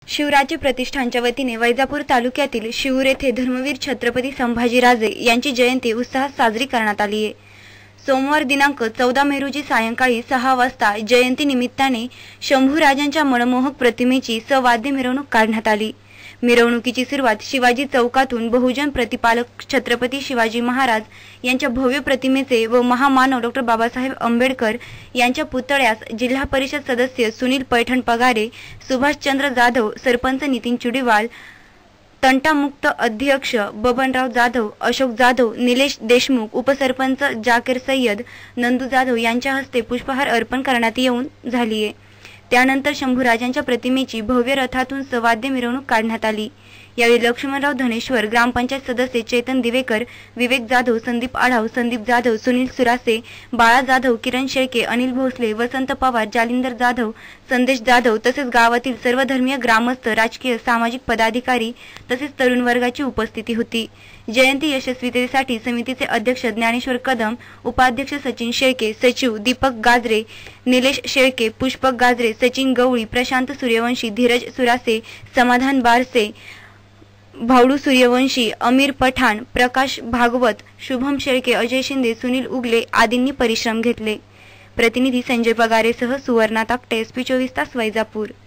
शिवराज्य प्रतिष्ठानच्या वतीने वैजापूर तालुक्यातील शिऊर येथे धर्मवीर छत्रपती संभाजीराजे यांची जयंती उत्साहात साजरी करण्यात आली आहे। सोमवार दिनांक 14 मे रोजी सायंकाळी 6 वाजता जयंती निमित्ताने शंभूराजांच्या मनमोहक प्रतिमेची सवाद्य मिरवणूक काढण्यात आली। मिरवणुकीची सुरुवात शिवाजी चौकातून बहुजन प्रतिपालक छत्रपती शिवाजी महाराज यांच्या भव्य प्रतिमेचे व महामानव डॉ. बाबासाहेब आंबेडकर यांच्या पुतळ्यास जिल्हा परिषद सदस्य सुनील पैठण पगारे, सुभाषचंद्र जाधव, सरपंच नितीन चुडीवाल, तंटामुक्त अध्यक्ष बबनराव जाधव, अशोक जाधव, निलेश देशमुख, उपसरपंच जाकीर सय्यद, नंदू जाधव यांच्या हस्ते पुष्पहार अर्पण करण्यात येऊन झाली आहे। त्यानंतर शंभूराजांच्या प्रतिमेची भव्य रथातून सवाद्य मिरवणूक काढण्यात आली। यावेळी लक्ष्मणराव धनेश्वर, ग्रामपंचायत सदस्य चेतन दिवेकर, विवेक जाधव, संदीप आढाव, संदीप जाधव, सुनील सुरासे, बाळा जाधव, किरण शेळके, अनिल भोसले, वसंत पवार, जालिंदर जाधव, संदेश जाधव तसेच गावातील सर्व धर्मीय ग्रामस्थ, राजकीय, सामाजिक पदाधिकारी तसेच तरुण वर्गाची उपस्थिती होती। जयंती यशस्वीतेसाठी समितीचे अध्यक्ष ज्ञानेश्वर कदम, उपाध्यक्ष सचिन शेळके, सचिव दीपक गाजरे, निलेश शेळके, पुष्पक गाजरे, सचिन गवळी, प्रशांत सूर्यवंशी, धीरज सुरासे, समाधान बारसे, भावडू सूर्यवंशी, अमीर पठाण, प्रकाश भागवत, शुभम शेळके, अजय शिंदे, सुनील उगले आदींनी परिश्रम घेतले। प्रतिनिधी संजय पगारेसह सुवर्णा ताकटे, SP 24 तास, वैजापूर।